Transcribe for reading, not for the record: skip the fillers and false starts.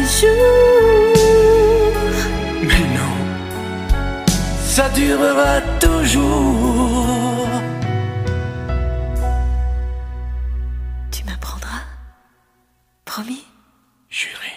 jour. Mais non, ça durera toujours. Tu m'apprendras, promis? Juré.